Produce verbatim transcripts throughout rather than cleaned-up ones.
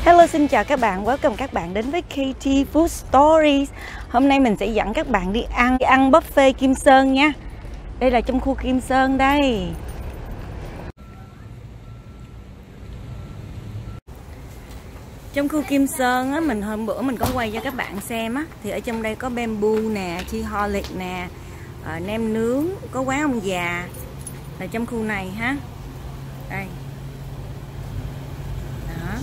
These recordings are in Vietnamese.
Hello, xin chào các bạn, welcome các bạn đến với ca tê Food Stories. Hôm nay mình sẽ dẫn các bạn đi ăn đi ăn buffet Kim Sơn nha. Đây là trong khu Kim Sơn đây. Trong khu Kim Sơn á, mình hôm bữa mình có quay cho các bạn xem á, thì ở trong đây có bamboo nè, Tea-Holic nè, à, nem nướng, có quán ông già là trong khu này ha. Đây. Đó.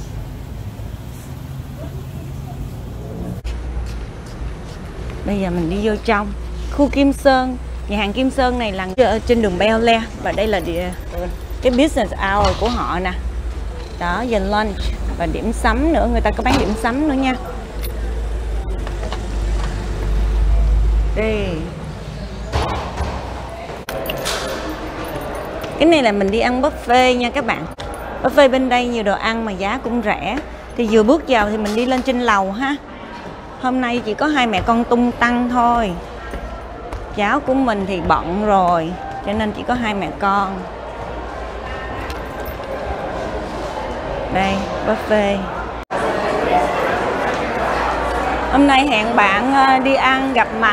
Bây giờ mình đi vô trong khu Kim Sơn. Nhà hàng Kim Sơn này là ở trên đường Bel Air và đây là địa, cái business hour của họ nè. Đó, giờ lunch và điểm sắm nữa, người ta có bán điểm sắm nữa nha. Đây. Cái này là mình đi ăn buffet nha các bạn. Buffet bên đây nhiều đồ ăn mà giá cũng rẻ. Thì vừa bước vào thì mình đi lên trên lầu ha. Hôm nay chỉ có hai mẹ con tung tăng thôi. Cháu của mình thì bận rồi, cho nên chỉ có hai mẹ con. Đây, buffet. Hôm nay hẹn bạn đi ăn gặp mặt.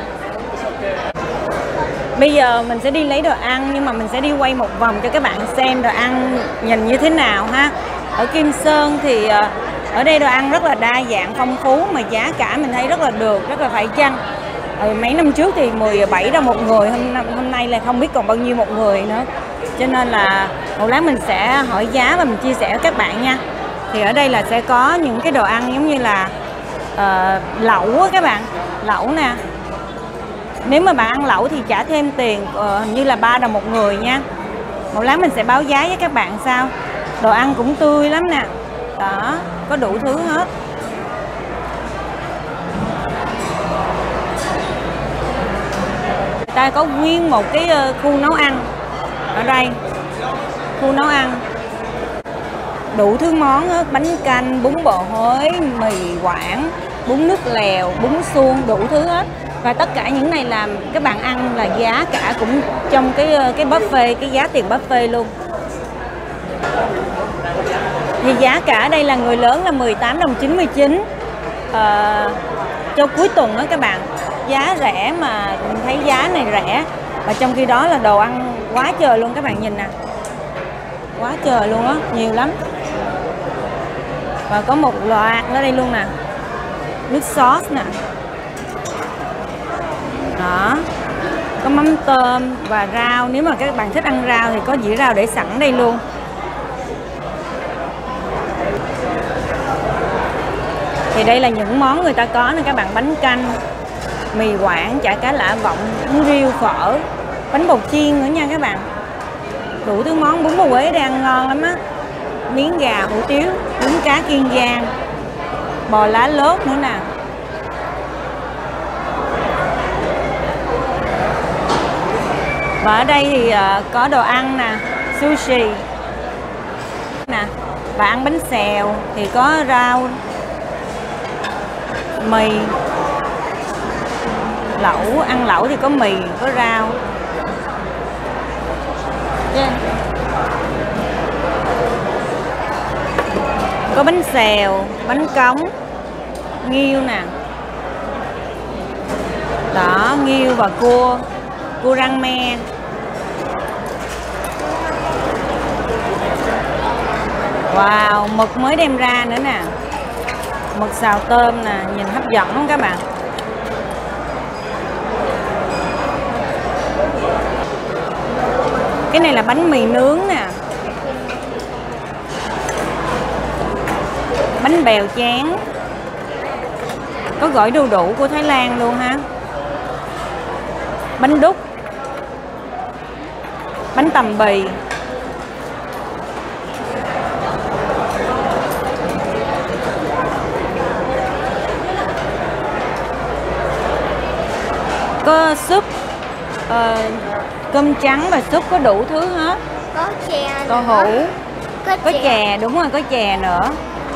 Bây giờ mình sẽ đi lấy đồ ăn, nhưng mà mình sẽ đi quay một vòng cho các bạn xem đồ ăn nhìn như thế nào ha. Ở Kim Sơn thì ở đây đồ ăn rất là đa dạng, phong phú, mà giá cả mình thấy rất là được, rất là phải chăng. Ừ, mấy năm trước thì mười bảy đồng một người, hôm hôm nay là không biết còn bao nhiêu một người nữa. Cho nên là một lát mình sẽ hỏi giá và mình chia sẻ với các bạn nha. Thì ở đây là sẽ có những cái đồ ăn giống như là uh, lẩu á các bạn, lẩu nè. Nếu mà bạn ăn lẩu thì trả thêm tiền, uh, hình như là ba đồng một người nha. Một lát mình sẽ báo giá với các bạn sau. Đồ ăn cũng tươi lắm nè. Đó, có đủ thứ hết. Người ta có nguyên một cái khu nấu ăn ở đây, khu nấu ăn đủ thứ món hết, bánh canh, bún bò Huế, mì Quảng, bún nước lèo, bún suông, đủ thứ hết. Và tất cả những này làm các bạn ăn là giá cả cũng trong cái cái buffet, cái giá tiền buffet luôn. Thì giá cả ở đây là người lớn là mười tám đồng chín mươi chín. à, Cho cuối tuần đó các bạn, giá rẻ mà mình thấy giá này rẻ. Và trong khi đó là đồ ăn quá trời luôn, các bạn nhìn nè, quá trời luôn á, nhiều lắm. Và có một loạt ở đây luôn nè, nước sauce nè. Đó, có mắm tôm và rau. Nếu mà các bạn thích ăn rau thì có dĩa rau để sẵn đây luôn. Thì đây là những món người ta có nè các bạn, bánh canh, mì Quảng, chả cá lã vọng, bún riêu, phở, bánh bột chiên nữa nha các bạn. Đủ thứ món, bún bò Huế đang ăn ngon lắm á. Miếng gà, hủ tiếu, bún cá Kiên Giang, bò lá lốt nữa nè. Và ở đây thì có đồ ăn nè, sushi nè, và ăn bánh xèo thì có rau, mì, lẩu, ăn lẩu thì có mì, có rau. Yeah. Có bánh xèo, bánh cống, nghêu nè. Đó, nghêu và cua, cua rang me. Wow, mực mới đem ra nữa nè. Mực xào tôm nè, nhìn hấp dẫn không các bạn? Cái này là bánh mì nướng nè. Bánh bèo chén. Có gỏi đu đủ của Thái Lan luôn ha. Bánh đúc. Bánh tằm bì. Có súp, uh, cơm trắng và súp, có đủ thứ hết. Có chè, có hủ, có, có chè. chè, đúng rồi, có chè nữa.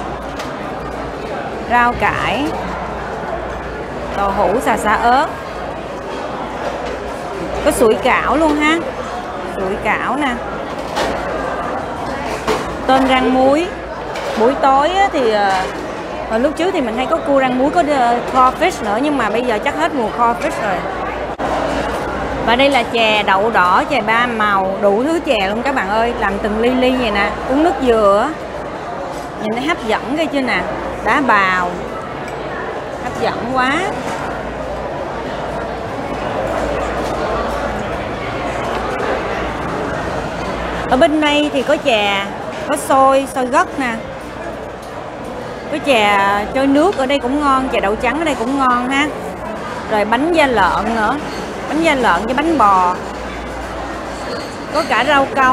Rau cải, tàu hũ xào xả ớt. Có sủi cảo luôn ha, sủi cảo nè. Tôm rang muối, buổi tối á, thì uh, lúc trước thì mình hay có cua rang muối, có uh, crawfish nữa, nhưng mà bây giờ chắc hết mùa crawfish rồi. Và đây là chè đậu đỏ, chè ba màu, đủ thứ chè luôn các bạn ơi, làm từng ly ly vậy nè, uống nước dừa, nhìn thấy hấp dẫn ghê chưa nè, đá bào, hấp dẫn quá. Ở bên đây thì có chè, có xôi, xôi gấc nè, có chè trôi nước ở đây cũng ngon, chè đậu trắng ở đây cũng ngon ha. Rồi bánh da lợn nữa, bánh da lợn với bánh bò, có cả rau câu,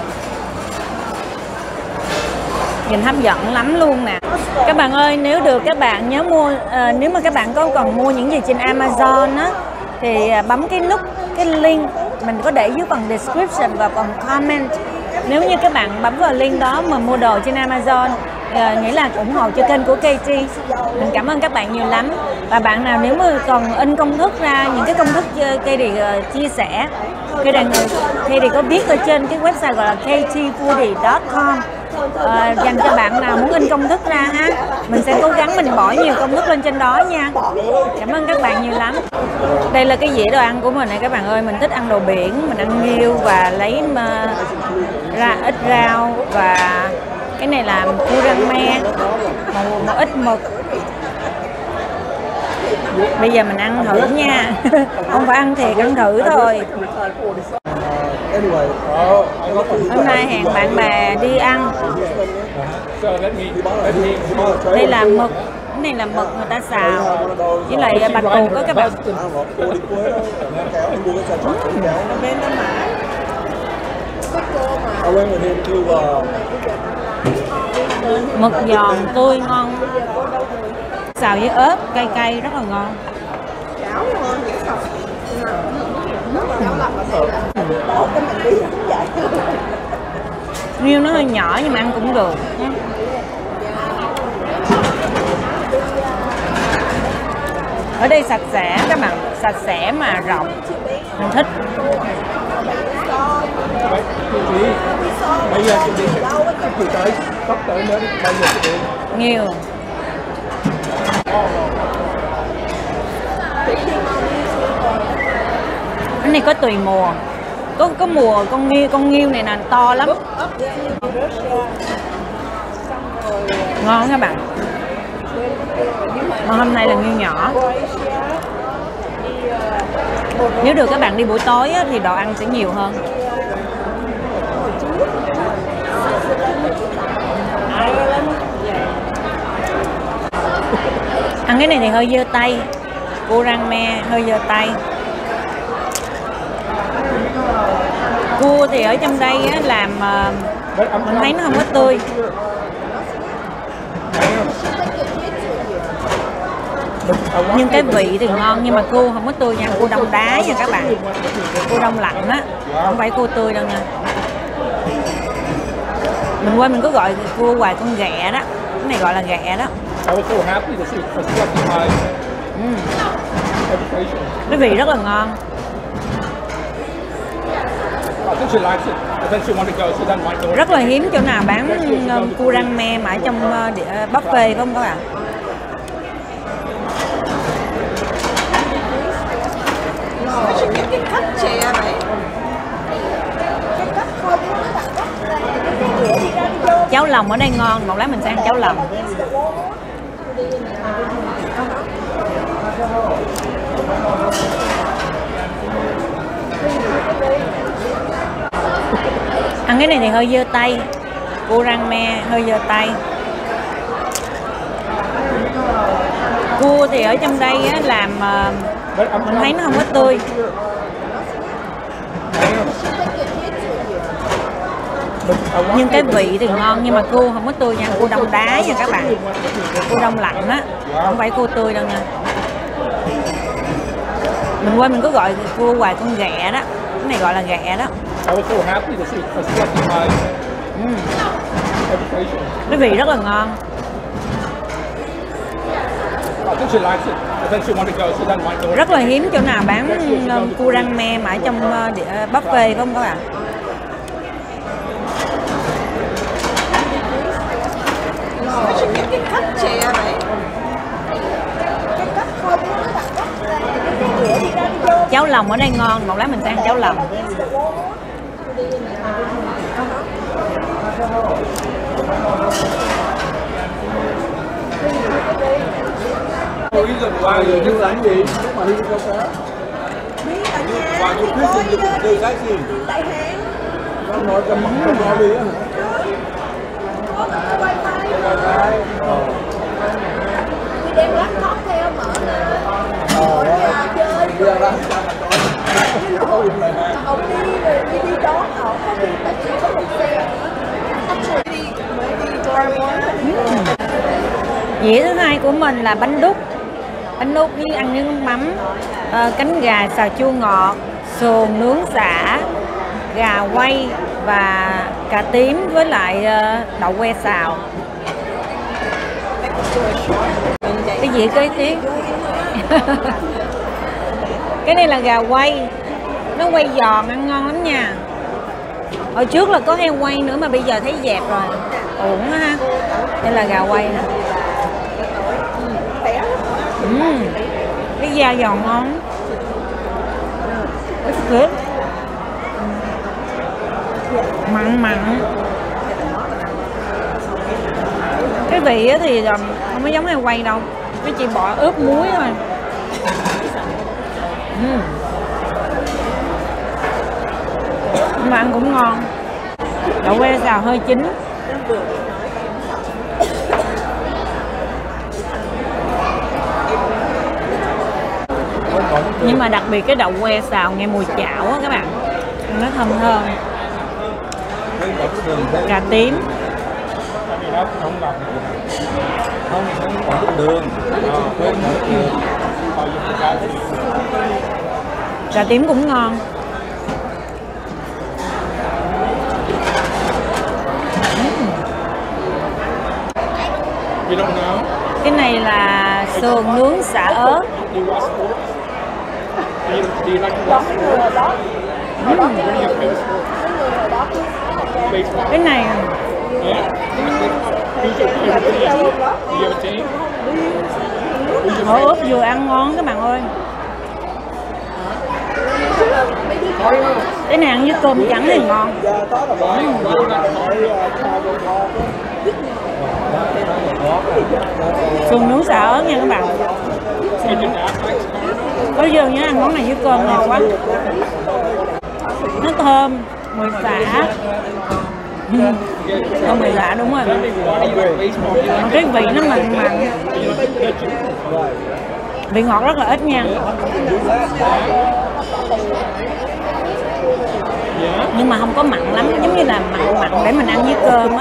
nhìn hấp dẫn lắm luôn nè. Các bạn ơi, nếu được các bạn nhớ mua, à, nếu mà các bạn có còn mua những gì trên Amazon á, thì bấm cái nút, cái link mình có để dưới phần description và phần comment. Nếu như các bạn bấm vào link đó mà mua đồ trên Amazon, uh, nghĩa là ủng hộ cho kênh của Katie. Mình cảm ơn các bạn nhiều lắm. Và bạn nào nếu mà còn in công thức ra, những cái công thức Katie uh, chia sẻ, Katie có viết ở trên cái website gọi là katie foodie chấm com. Uh, dành cho bạn nào muốn in công thức ra ha, mình sẽ cố gắng mình bỏ nhiều công thức lên trên đó nha. Cảm ơn các bạn nhiều lắm. Đây là cái dĩa đồ ăn của mình này các bạn ơi, mình thích ăn đồ biển, mình ăn nghêu và lấy mà, ra ít rau, và cái này là cua rang me, một, một ít mực. Bây giờ mình ăn thử nha. Không phải ăn thiệt, ăn thử thôi. Hôm nay hẹn bạn bè đi ăn. Đây là mực, cái này là mực người ta xào với lại bạch tuộc đó các bạn. Mực giòn tươi ngon, xào với ớt cay cay rất là ngon. Nghêu nó hơi nhỏ nhưng mà ăn cũng được nhé. Ở đây sạch sẽ các bạn, sạch sẽ mà rộng, mình thích. Nghêu cái này có tùy mùa, có có mùa con nghêu con nghêu này là to lắm, ngon các bạn. Mà hôm nay là nghêu nhỏ. Nếu được các bạn đi buổi tối á, thì đồ ăn sẽ nhiều hơn. Ăn cái này thì hơi dơ tay, cua rang me hơi dơ tay. Cua thì ở trong đây á, làm mình thấy nó không có tươi. Nhưng cái vị thì ngon, nhưng mà cua không có tươi nha, cua đông đá nha các bạn. Cua đông lạnh á, không phải cua tươi đâu nha. Mình quên mình có gọi cua hoài con ghẹ đó, cái này gọi là ghẹ đó. Uhm. Cái vị rất là ngon. Rất là hiếm chỗ nào bán cua rang me mà ở trong buffet phải không các bạn? Cháo lòng ở đây ngon, một lát mình sẽ ăn cháo lòng. Ăn cái này thì hơi dơ tay, cua rang me hơi dơ tay. Cua thì ở trong đây á, làm mình thấy nó không có tươi. Nhưng cái vị thì ngon, nhưng mà cua không có tươi nha, cua đông đá nha các bạn. Cua đông lạnh á, không phải cua tươi đâu nha. Mình quên mình có gọi cua hoài con ghẹ đó, cái này gọi là ghẹ đó. Uhm. Cái vị rất là ngon. Rất là hiếm chỗ nào bán cua rang me mà ở trong buffet phải không các bạn? lòng ở đây ngon, một lát mình sẽ ăn cháo lòng. Qua giờ chứ làm gì? Lúc mà đi câu cá. Qua chú Chris xin đi chơi cái gì? Tại Hàn. Nó nói cho mắm cho nó đi á. Có cả wifi. Đi đem laptop theo mở nè. Ở nhà chơi. Bây giờ ra. Ông đi đi đi đón họ có đi tại chỉ có một xe. Dĩa thứ hai của mình là bánh đúc. Bánh đúc với ăn với mắm, à, cánh gà xào chua ngọt, sườn nướng sả, gà quay và cà tím với lại uh, đậu que xào. Cái dĩa kế tiếp. Cái này là gà quay, nó quay giòn ăn ngon lắm nha. Hồi trước là có heo quay nữa mà bây giờ thấy dẹp rồi, ổn ha. Đây là gà quay nè. Uhm, cái da giòn ngon. It's good. Mặn mặn. Cái vị thì không có giống heo quay đâu, cái chị bỏ ướp muối thôi. Uhm. Mà ăn cũng ngon. Đậu que xào hơi chín. Nhưng mà đặc biệt cái đậu que xào nghe mùi chảo á các bạn, nó thơm thơm. Cà tím. Không, không còn nước đường. Cà tím cũng ngon. Cái này là sườn nướng xả ớt. Uhm. Cái này họ ướp vừa ăn ngon các bạn ơi. Cái này ăn với cơm trắng thì ngon. Sườn nướng xả ớt nha các bạn. Có giờ nhớ ăn món này với cơm ngon quá. Nó thơm, mùi xả. Thơm mùi xả đúng rồi. Cái vị nó mặn mặn. Vị ngọt rất là ít nha. Nhưng mà không có mặn lắm, giống như là mặn mặn để mình ăn với cơm á.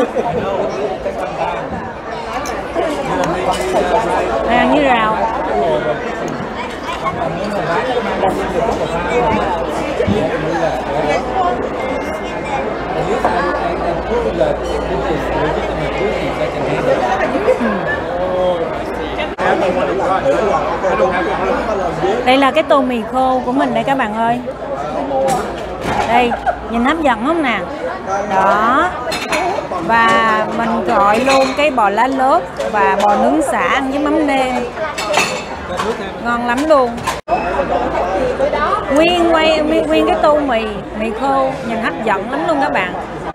Đây ăn với rau. Đây là cái tô mì khô của mình đây các bạn ơi. Đây, nhìn hấp dẫn không nè. Đó. Và mình gọi luôn cái bò lá lốt và bò nướng xả ăn với mắm nêm. Ngon lắm luôn. Nguyên quay nguyên cái tô mì mì khô nhìn hấp dẫn lắm luôn các bạn.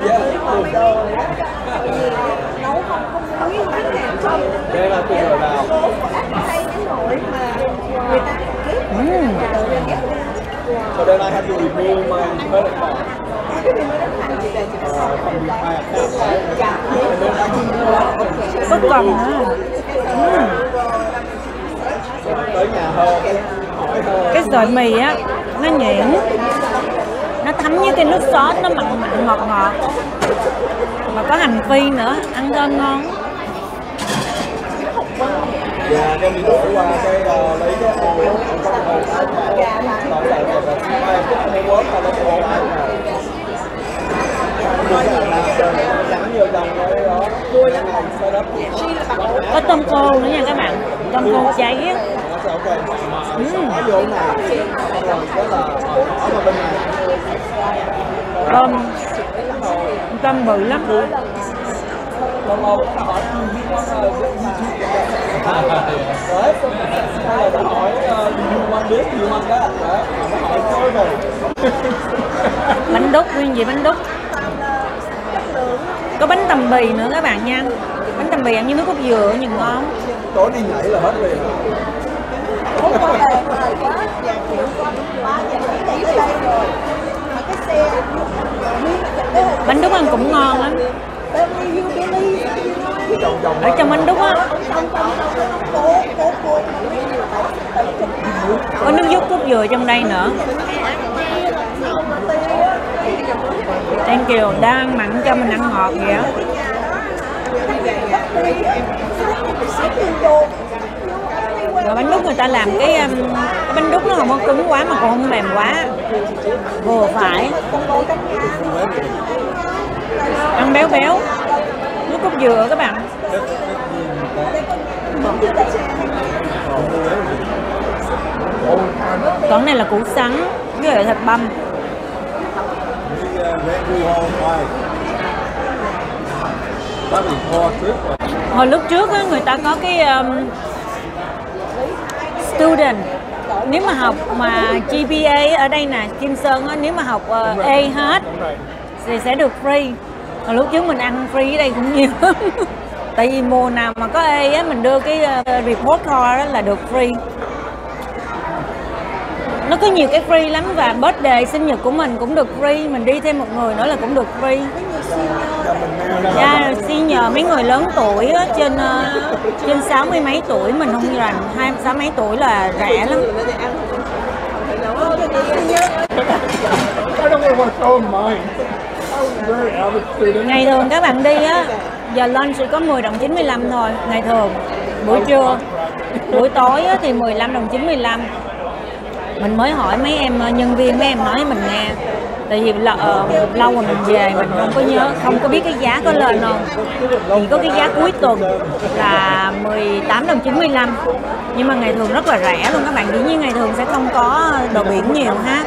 Đây là từ hồi nào? Mm. So then I have to remove my credit card. Bất cần nữa. Mm. Tới nhà hơn. Cái sợi mì á nó nhuyễn, nó thấm với cái nước sốt nó mặn mặn ngọt ngọt, mà có hành phi nữa, ăn thơm ngon. Dạ, em đi đổi qua cái uh, lấy cái ô ở trong hồ tái bảo bảo lại là là xin mai cái không quớt là nó sẽ ổn này. Trắng nhiều dòng cái đó. Có tôm khô nữa nha các bạn, tôm khô cháy á. Mm. Tôm tôm bự lắm. lâu lâu ta hỏi ăn gì món là đấy, hay là ta hỏi nhiều món biết nhiều món đó, đấy, ta hỏi thôi rồi. Bánh đúc, nguyên gì bánh đúc. Có bánh tằm bì nữa các bạn nha. Bánh tằm bì ăn với nước cốt dừa nhìn ngon. Tối đi nhảy là hết liền. Bánh đúc ăn cũng ngon lắm. Ở trong bánh đúc á có nước dốt cốt dừa trong đây nữa. Thank you, đang mặn cho mình ăn ngọt vậy á. Rồi bánh đúc người ta làm cái, um, cái bánh đúc nó không có cứng quá mà cũng không mềm quá, vừa phải, ăn béo béo, nước cốt dừa các bạn. Còn này là củ sắn với lại thịt băm. Hồi lúc trước á, người ta có cái um, student, nếu mà học mà giê pê a ở đây nè, Kim Sơn á, nếu mà học uh, A hết thì sẽ được free. Hồi lúc trước mình ăn free ở đây cũng nhiều. Tại vì mùa nào mà có A á, mình đưa cái uh, report card đó là được free. Nó có nhiều cái free lắm, và birthday sinh nhật của mình cũng được free, mình đi thêm một người nữa là cũng được free. Yeah, xin nhờ mấy người lớn tuổi á, trên uh, trên sáu mươi mấy tuổi, mình không rành, hai sáu mấy tuổi là rẻ lắm. Ngày thường các bạn đi á, giờ lunch chỉ có mười đồng chín mươi lăm thôi, ngày thường. Buổi trưa, buổi tối á, thì mười lăm đồng chín mươi lăm. Mình mới hỏi mấy em nhân viên, mấy em nói với mình nghe. Tại vì là, uh, lâu rồi mình về mình không có nhớ, không có biết cái giá có lên không. Thì có cái giá cuối tuần là mười tám đồng chín mươi lăm. Nhưng mà ngày thường rất là rẻ luôn các bạn. Dĩ nhiên ngày thường sẽ không có đồ biển nhiều ha.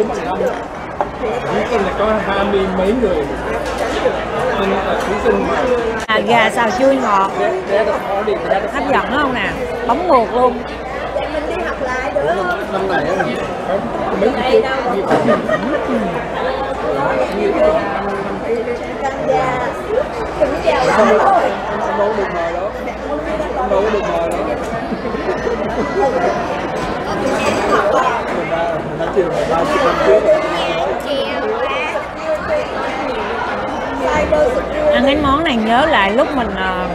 Là có hai mươi mấy người. À, gà xào chua ngọt, hấp dẫn đúng không nè, bóng buộc luôn. Mình đi học lại được. Năm này á, mấy đây đâu. Căng da. Đừng chào lại thôi. Không đâu được mời đâu. Không đâu được mời đâu. Mình ra, mình ra chiều mình ra chiều ăn cái món này nhớ lại lúc mình uh,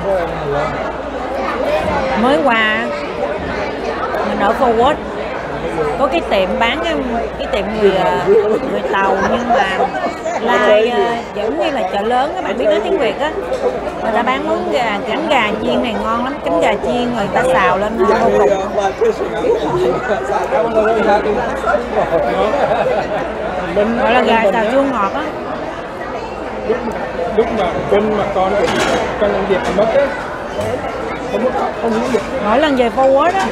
mới qua, mình ở Forward có cái tiệm bán cái, cái tiệm người người Tàu, nhưng mà lai uh, giống như là chợ lớn, các bạn biết nói tiếng Việt á, người ta bán món gà, cánh gà chiên này ngon lắm, cánh gà chiên người ta xào lên ngon vô cùng. Gọi là gà xào chua ngọt á. Lúc, lúc mà Vinh mà con của con làm việc mất á, không có không có được. Mỗi lần về Forward á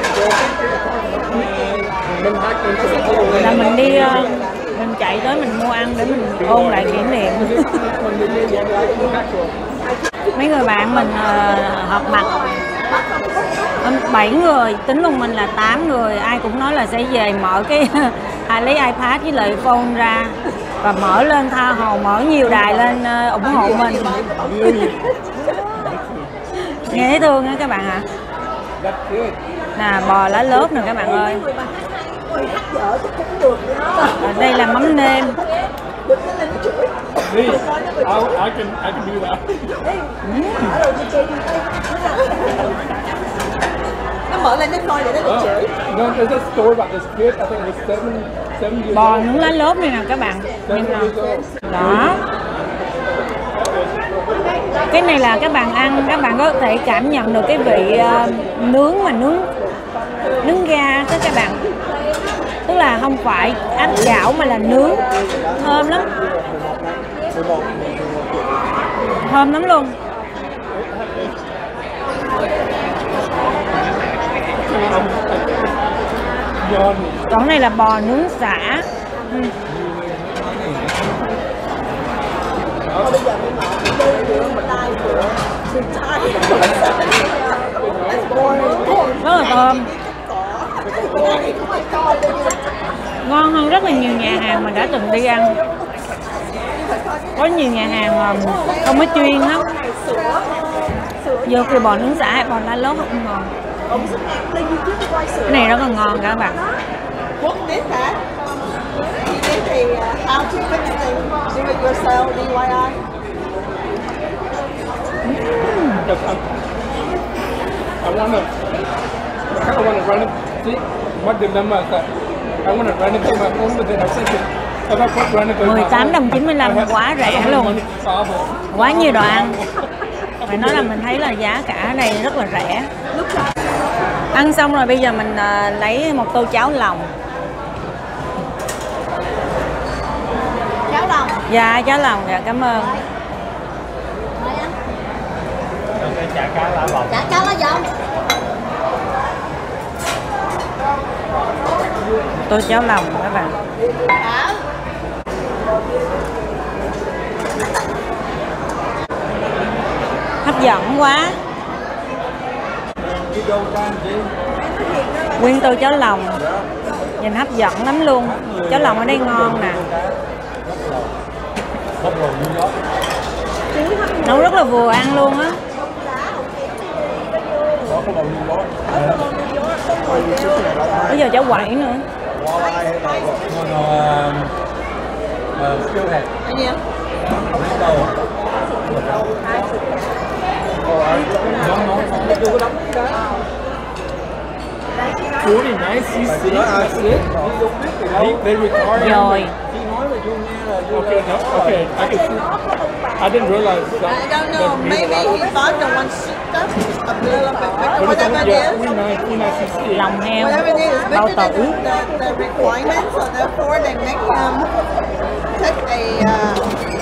là mình đi, mình chạy tới mình mua ăn để mình ôn lại kỷ niệm. Mấy người bạn mình uh, họp mặt bảy người, tính luôn mình là tám người, ai cũng nói là sẽ về mở cái ai lấy iPad với lại phone ra và mở lên tha hồ, mở nhiều đài lên uh, ủng hộ mình. Nghe thấy thương á các bạn ạ. Nè, bò lá lốt nè các bạn ơi. Ở đây là mắm nêm. Nó mở lên nó coi để nó bị chửi. Bò nướng lá lốt này nè các bạn. Đó. Cái này là các bạn ăn, các bạn có thể cảm nhận được cái vị uh, nướng mà nướng nướng ga đó các bạn. Tức là không phải áp chảo mà là nướng, thơm lắm, thơm lắm luôn. Còn này là bò nướng sả. Ừ. Bây giờ mình mở đi, mình tay Rất là thơm, ngon hơn rất là nhiều nhà hàng mình đã từng đi ăn. Có nhiều nhà hàng không có chuyên lắm, vô kêu bò nướng xả hay bò lá lốt không ngon. Cái này rất là ngon các bạn. Quốc nít hả? Chị nít thì how to fix it, do it yourself, D I Y. I want to, I kind of want to run it. See, my dilemma is that I want to run it through my phone, but then I think if I put run it through my mười tám đồng chín mươi lăm quá rẻ luôn, quá nhiều đồ ăn. Phải nói là mình thấy là giá cả ở đây rất là rẻ. Ăn xong rồi bây giờ mình uh, lấy một tô cháo lòng. Cháo lòng. Dạ cháo lòng, dạ cảm ơn. chả cá lá bọc. Chả cá lá dòng. Tô cháo lòng các bạn. Hả? Hấp dẫn quá. Nguyên tô cháo lòng nhìn hấp dẫn lắm luôn. Cháo lòng ở đây ngon nè, nấu rất là vừa ăn luôn á. Bây giờ cháo quậy nữa. Really nice. You see, that's it. They record. Rồi. Okay, no, okay. I can see. I didn't realize that. I don't know. Maybe he bought the one stuff a little bit bigger, But it's whatever only it yeah, is. three nine, three nine sixty. Lòng heo, Whatever it is, bao bigger tử. than the, the requirements, so therefore they make him take a uh,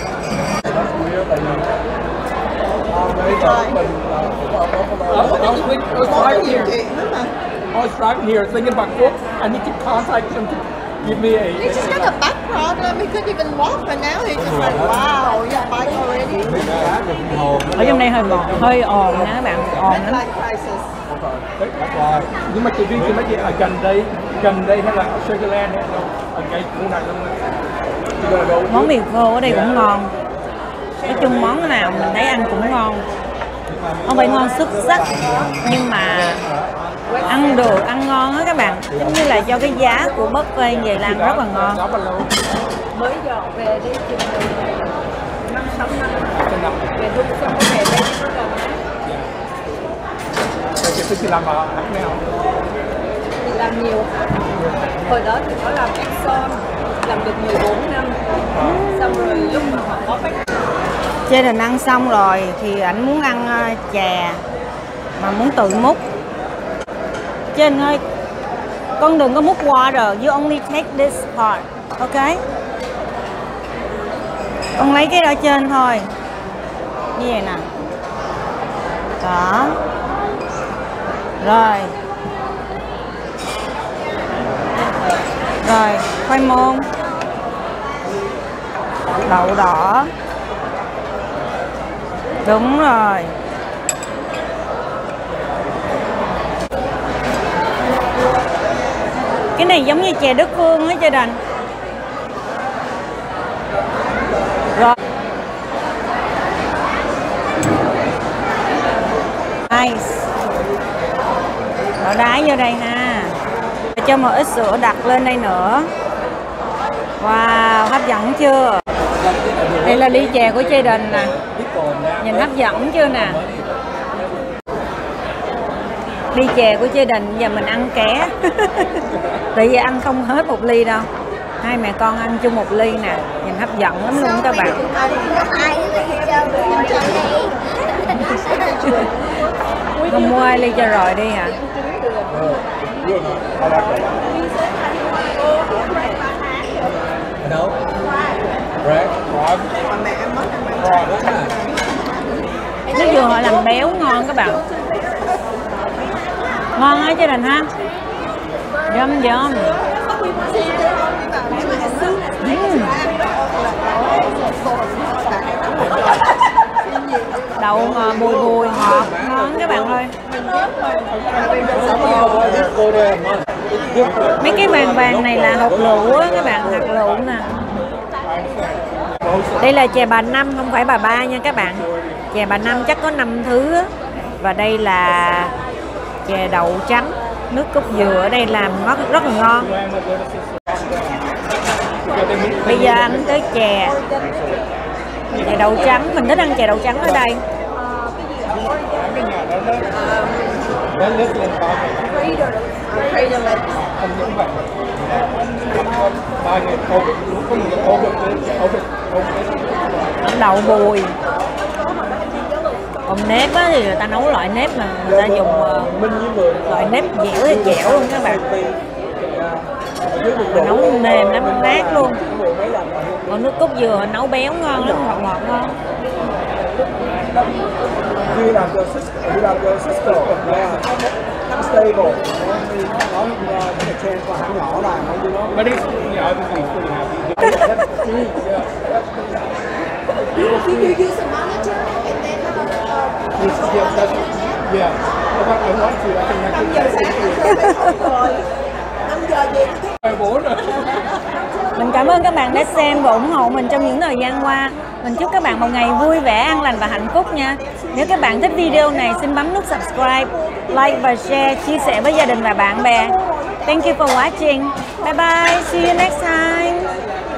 I was, I was thinking, I was driving here. I was driving here thinking about Cook. I need to contact him to give me a. He just got a back problem. He couldn't even walk, but now he's just like, wow, you have bike already. Ở trong đây hơi bọt, hơi ồn nha các bạn, ồn lắm. Midlife crisis. Nhưng mà chị riêng chị nói chị ở gần đây, gần đây hay là ở Sugarland hay đâu, ở cái khu này luôn. Món mì khô ở đây cũng ngon. Nói chung món nào mình thấy ăn cũng ngon. Không phải ngon xuất sắc nhưng mà ăn được, ăn ngon á các bạn. Giống như là do cái giá của buffet vậy là ăn rất là ngon. Mới dọn về đây chừng năm sáu năm. Về lúc xong có về đây có lần á. Chị chị làm ở hãng nào? Thì làm nhiều. Hồi đó thì có làm Exxon, làm được mười bốn năm. Xong rồi lúc mà họ có bách. Gia đình ăn xong rồi thì ảnh muốn ăn uh, chè mà muốn tự múc. Trên ơi, con đừng có múc water, you only take this part, ok? Con lấy cái đó trên thôi, như vậy nè. Đó. Rồi. Rồi, khoai môn, đậu đỏ. Đúng rồi. Cái này giống như chè Đức Phương á gia đình. Rồi. Nice. Đổ đá vô đây ha. Cho một ít sữa đặc lên đây nữa. Wow, hấp dẫn chưa? Đây là ly chè của gia đình nè. Nhìn hấp dẫn chưa nè. Ly chè của gia đình giờ mình ăn ké. Tại vì ăn không hết một ly đâu. Hai mẹ con ăn chung một ly nè. Nhìn hấp dẫn lắm luôn các bạn. Không mua ai ly cho rồi đi hả? Đâu? Bread, bread. Nước dừa họ làm béo ngon các bạn. Ngon á gia đình ha. Yum yum. Mm. Đậu uh, bùi bùi ngọt ngon các bạn ơi. Mấy cái vàng vàng này là hột lựu á các bạn, hạt lựu nè. Đây là chè bà Năm, không phải bà Ba nha các bạn. Chè bà Năm chắc có năm thứ á. Và đây là chè đậu trắng, nước cốt dừa ở đây làm rất, rất là ngon. Bây giờ ăn tới chè chè đậu trắng, mình thích ăn chè đậu trắng ở đây. Đậu bùi. Còn nếp á thì người ta nấu loại nếp mà người ta dùng uh, loại nếp dẻo hay dẻo luôn các bạn. Mà nấu mềm lắm, nát luôn. Còn nước cốt dừa nấu béo ngon lắm, ngọt ngọt ngon. Đi làm cho sister, đi làm cho sister stable. Nó cái trend của hãng nhỏ làm nó như nó. But it's yeah, everything's pretty happy. Did you use a monitor and then uh, Yes, yeah, that's, yeah. If I, I want to, I can make năm giờ sáng rồi, năm giờ về it bốn rồi. Mình cảm ơn các bạn đã xem và ủng hộ mình trong những thời gian qua. Mình chúc các bạn một ngày vui vẻ, an lành và hạnh phúc nha. Nếu các bạn thích video này, xin bấm nút subscribe, like và share, chia sẻ với gia đình và bạn bè. Thank you for watching. Bye bye. See you next time.